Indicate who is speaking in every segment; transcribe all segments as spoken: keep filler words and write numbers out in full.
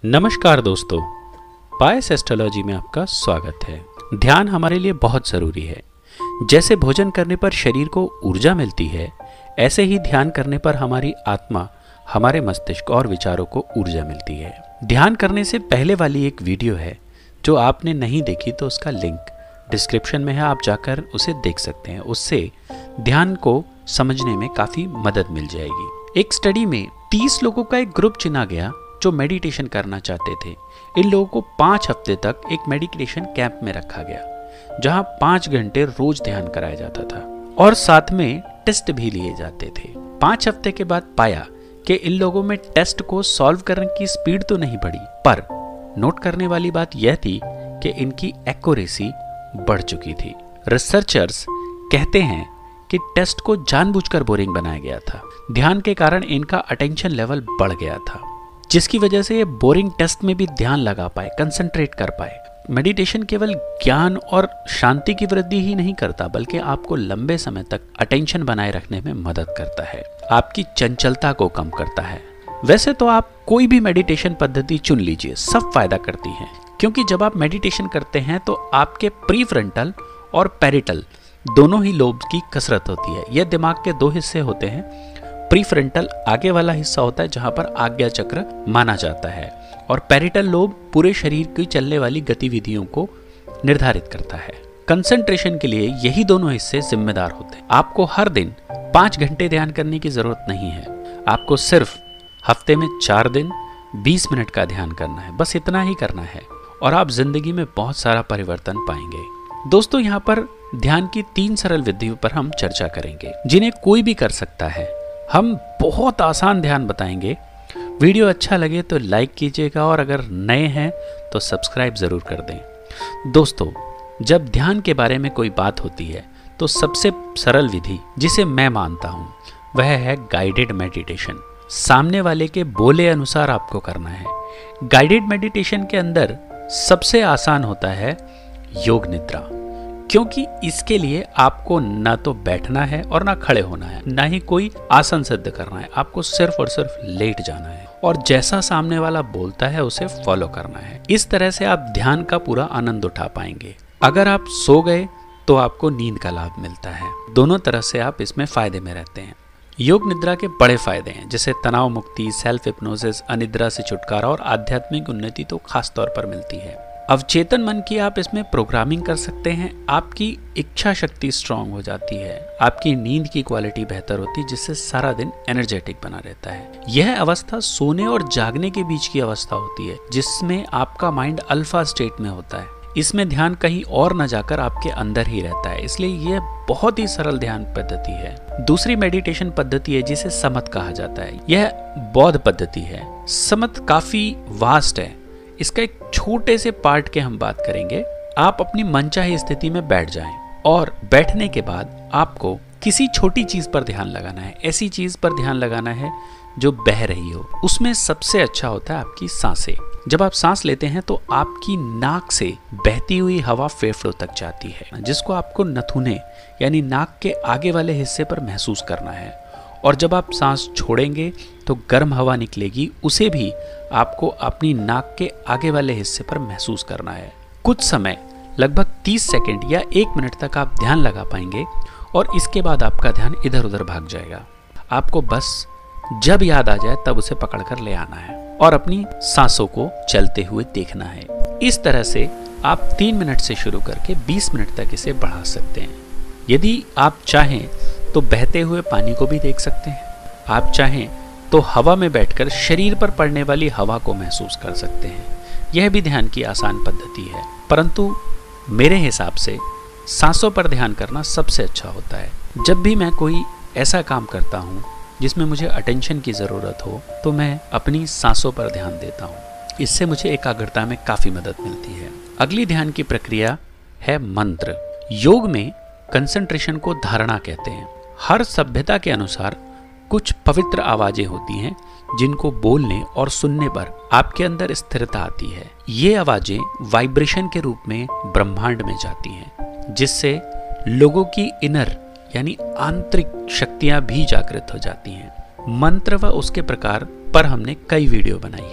Speaker 1: नमस्कार दोस्तों, पायस एस्ट्रोलॉजी में आपका स्वागत है। ध्यान हमारे लिए बहुत ज़रूरी है। जैसे भोजन करने पर शरीर को ऊर्जा मिलती है, ऐसे ही ध्यान करने पर हमारी आत्मा, हमारे मस्तिष्क और विचारों को ऊर्जा मिलती है। ध्यान करने से पहले वाली एक वीडियो है, जो आपने नहीं देखी तो उसका लिंक डिस्क्रिप्शन में है, आप जाकर उसे देख सकते हैं। उससे ध्यान को समझने में काफ़ी मदद मिल जाएगी। एक स्टडी में तीस लोगों का एक ग्रुप चुना गया जो मेडिटेशन करना चाहते थे। इन लोगों को पाँच हफ्ते तक एक मेडिटेशन कैंप में रखा गया, जहां पाँच घंटे रोज ध्यान कराया जाता था और साथ में टेस्ट भी लिए जाते थे। पाँच हफ्ते के बाद पाया कि इन लोगों में टेस्ट को सॉल्व करने की स्पीड तो नहीं बढ़ी, पर नोट करने वाली बात यह थी कि इनकी एक्यूरेसी बढ़ चुकी थी। रिसर्चर्स कहते हैं कि टेस्ट को जानबूझकर बोरिंग बनाया गया था। ध्यान के कारण इनका अटेंशन लेवल बढ़ गया था, जिसकी वजह से ये बोरिंग टेस्ट में भी ध्यान लगा पाए, कंसंट्रेट कर पाए। मेडिटेशन केवल ज्ञान और शांति की वृद्धि ही नहीं करता, बल्कि आपको लंबे समय तक अटेंशन बनाए रखने में मदद करता है, आपकी चंचलता को कम करता है। वैसे तो आप कोई भी मेडिटेशन पद्धति चुन लीजिए, सब फायदा करती हैं, क्योंकि जब आप मेडिटेशन करते हैं तो आपके प्रीफ्रंटल और पैरिटल दोनों ही लोब की कसरत होती है। यह दिमाग के दो हिस्से होते हैं। प्रीफ्रंटल आगे वाला हिस्सा होता है जहां पर आज्ञा चक्र माना जाता है, और पैरिटल लोब पूरे शरीर की चलने वाली गतिविधियों को निर्धारित करता है। कंसंट्रेशन के लिए यही दोनों हिस्से जिम्मेदार होते हैं। आपको हर दिन पाँच घंटे ध्यान करने की जरूरत नहीं है, आपको सिर्फ हफ्ते में चार दिन बीस मिनट का ध्यान करना है। बस इतना ही करना है और आप जिंदगी में बहुत सारा परिवर्तन पाएंगे। दोस्तों, यहाँ पर ध्यान की तीन सरल विधियों पर हम चर्चा करेंगे, जिन्हें कोई भी कर सकता है। हम बहुत आसान ध्यान बताएंगे। वीडियो अच्छा लगे तो लाइक कीजिएगा, और अगर नए हैं तो सब्सक्राइब ज़रूर कर दें। दोस्तों, जब ध्यान के बारे में कोई बात होती है तो सबसे सरल विधि जिसे मैं मानता हूँ वह है गाइडेड मेडिटेशन। सामने वाले के बोले अनुसार आपको करना है। गाइडेड मेडिटेशन के अंदर सबसे आसान होता है योग निद्रा, क्योंकि इसके लिए आपको ना तो बैठना है और ना खड़े होना है, ना ही कोई आसन सिद्ध करना है। आपको सिर्फ और सिर्फ लेट जाना है और जैसा सामने वाला बोलता है उसे फॉलो करना है। इस तरह से आप ध्यान का पूरा आनंद उठा पाएंगे। अगर आप सो गए तो आपको नींद का लाभ मिलता है। दोनों तरह से आप इसमें फायदे में रहते हैं। योग निद्रा के बड़े फायदे हैं, जैसे तनाव मुक्ति, सेल्फ हिप्नोसिस, अनिद्रा से छुटकारा और आध्यात्मिक उन्नति तो खास तौर पर मिलती है। अवचेतन मन की आप इसमें प्रोग्रामिंग कर सकते हैं। आपकी इच्छा शक्ति स्ट्रांग हो जाती है, आपकी नींद की क्वालिटी बेहतर होती है, जिससे सारा दिन एनर्जेटिक बना रहता है। यह अवस्था सोने और जागने के बीच की अवस्था होती है, जिसमें आपका माइंड अल्फा स्टेट में होता है। इसमें ध्यान कहीं और न जाकर आपके अंदर ही रहता है, इसलिए यह बहुत ही सरल ध्यान पद्धति है। दूसरी मेडिटेशन पद्धति है जिसे समत कहा जाता है। यह बौद्ध पद्धति है। समत काफी वास्ट है। इसका एक छोटे से पार्ट के हम बात करेंगे। आप अपनी मनचाही स्थिति में बैठ जाएं, और बैठने के बाद आपको किसी छोटी चीज पर ध्यान लगाना है। ऐसी चीज पर ध्यान लगाना है जो बह रही हो। उसमें सबसे अच्छा होता है आपकी सांसें। जब आप सांस लेते हैं तो आपकी नाक से बहती हुई हवा फेफड़ों तक जाती है, जिसको आपको नथुने यानी नाक के आगे वाले हिस्से पर महसूस करना है। और जब आप सांस छोड़ेंगे तो गर्म हवा निकलेगी, उसे भी आपको अपनी नाक के आगे वाले हिस्से पर महसूस करना है। कुछ समय, लगभग तीस सेकंड या एक मिनट तक आप ध्यान लगा पाएंगे, और इसके बाद आपका ध्यान इधर उधर भाग जाएगा। आपको बस जब याद आ जाए तब उसे पकड़कर ले आना है और अपनी सांसों को चलते हुए देखना है। इस तरह से आप तीन मिनट से शुरू करके बीस मिनट तक इसे बढ़ा सकते हैं। यदि आप चाहें तो बहते हुए पानी को भी देख सकते हैं। आप चाहें तो हवा में बैठकर शरीर पर पड़ने वाली हवा को महसूस कर सकते हैं। यह भी ध्यान की आसान पद्धति है, परंतु मेरे हिसाब से सांसों पर ध्यान करना सबसे अच्छा होता है। जब भी मैं कोई ऐसा काम करता हूँ जिसमें मुझे अटेंशन की ज़रूरत हो, तो मैं अपनी सांसों पर ध्यान देता हूँ। इससे मुझे एकाग्रता में काफ़ी मदद मिलती है। अगली ध्यान की प्रक्रिया है मंत्र। योग में कंसंट्रेशन को धारणा कहते हैं। हर सभ्यता के अनुसार कुछ पवित्र आवाजें होती हैं, जिनको बोलने और सुनने पर आपके अंदर स्थिरता आती है। ये आवाजें वाइब्रेशन के रूप में ब्रह्मांड में जाती हैं, जिससे लोगों की इनर यानी आंतरिक शक्तियां भी जागृत हो जाती हैं। मंत्र व उसके प्रकार पर हमने कई वीडियो बनाई है।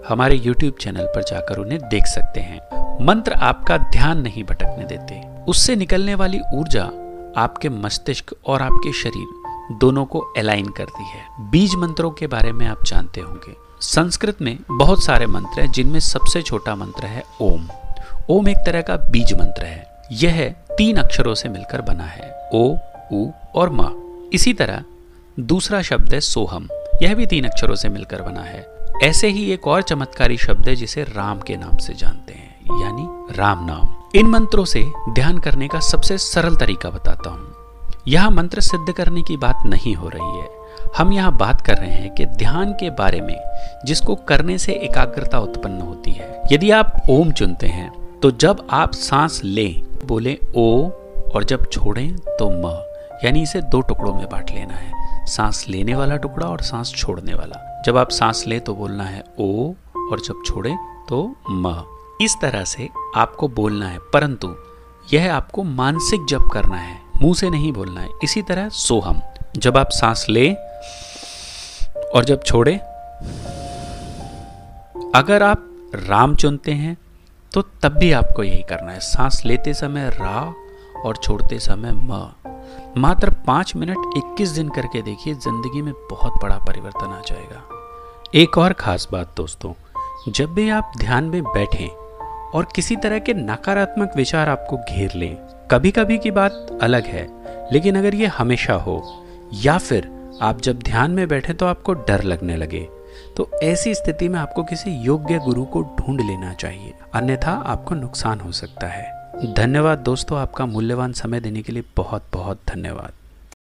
Speaker 1: हमारे यूट्यूब चैनल पर जाकर उन्हें देख सकते हैं। मंत्र आपका ध्यान नहीं भटकने देते, उससे निकलने वाली ऊर्जा आपके मस्तिष्क और आपके शरीर दोनों को अलाइन करती है। बीज मंत्रों के बारे में आप जानते होंगे। संस्कृत में बहुत सारे मंत्र हैं, जिनमें सबसे छोटा मंत्र है ओम। ओम एक तरह का बीज मंत्र है। यह तीन अक्षरों से मिलकर बना है, ओ, उ और म। इसी तरह दूसरा शब्द है सोहम, यह भी तीन अक्षरों से मिलकर बना है। ऐसे ही एक और चमत्कारी शब्द है जिसे राम के नाम से जानते हैं, यानी राम नाम। इन मंत्रों से ध्यान करने का सबसे सरल तरीका बताता हूँ। यहाँ मंत्र सिद्ध करने की बात नहीं हो रही है, हम यहाँ बात कर रहे हैं कि ध्यान के बारे में, जिसको करने से एकाग्रता उत्पन्न होती है। यदि आप ओम चुनते हैं तो जब आप सांस लें बोले ओ, और जब छोड़ें तो म, यानी इसे दो टुकड़ों में बांट लेना है, सांस लेने वाला टुकड़ा और सांस छोड़ने वाला। जब आप सांस ले तो बोलना है ओ, और जब छोड़े तो म। इस तरह से आपको बोलना है, परंतु यह आपको मानसिक जप करना है, मुंह से नहीं बोलना है। इसी तरह सोहम, जब आप सांस ले और जब छोड़े। अगर आप राम चुनते हैं तो तब भी आपको यही करना है, सांस लेते समय रा और छोड़ते समय म। मात्र पाँच मिनट इक्कीस दिन करके देखिए, जिंदगी में बहुत बड़ा परिवर्तन आ जाएगा। एक और खास बात दोस्तों, जब भी आप ध्यान में बैठें और किसी तरह के नकारात्मक विचार आपको घेर लें, कभी कभी की बात अलग है, लेकिन अगर ये हमेशा हो, या फिर आप जब ध्यान में बैठे तो आपको डर लगने लगे, तो ऐसी स्थिति में आपको किसी योग्य गुरु को ढूंढ लेना चाहिए, अन्यथा आपको नुकसान हो सकता है। धन्यवाद दोस्तों, आपका मूल्यवान समय देने के लिए बहुत बहुत धन्यवाद।